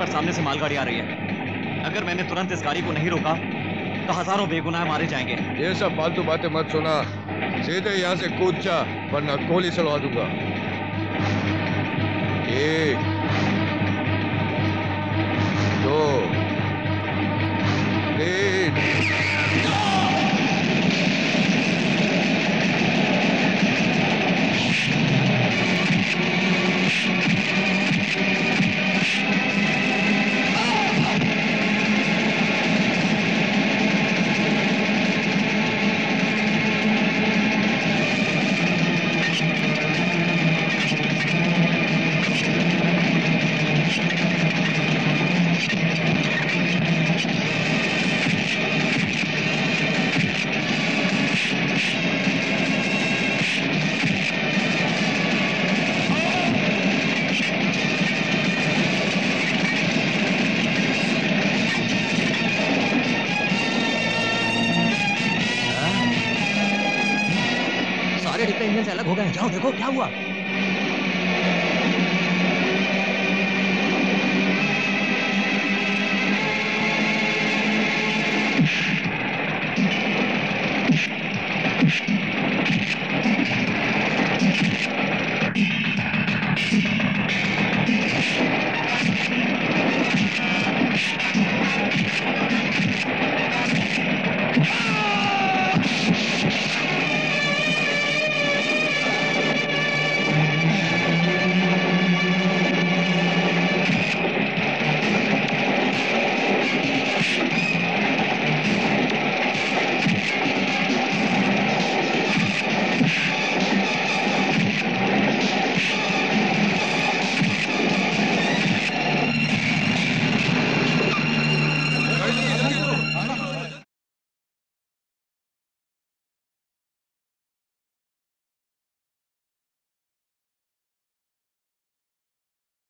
पर सामने से मालगाड़ी आ रही है। अगर मैंने तुरंत इस गाड़ी को नहीं रोका तो हजारों बेगुनाह मारे जाएंगे। ये सब फालतू बातें मत सुना, सीधे यहाँ से कूद जा वरना गोली चलवा दूंगा। 1 2 3 इंजन से अलग हो गए। जाओ देखो क्या हुआ।